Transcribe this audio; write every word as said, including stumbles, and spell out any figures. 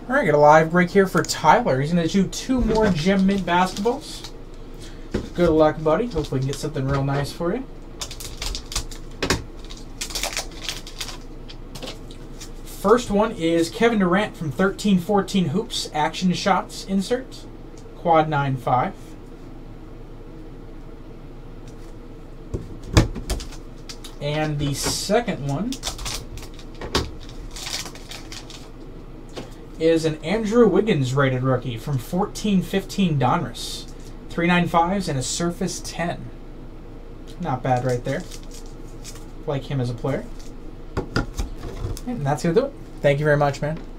All right, got a live break here for Tyler. He's going to do two more Gem Mint basketballs. Good luck, buddy. Hopefully we can get something real nice for you. First one is Kevin Durant from thirteen fourteen Hoops, Action Shots insert, quad nine five. And the second one is an Andrew Wiggins rated rookie from fourteen fifteen Donruss, three ninety-fives and a Surface ten. Not bad right there. Like him as a player. And that's going to do it. Thank you very much, man.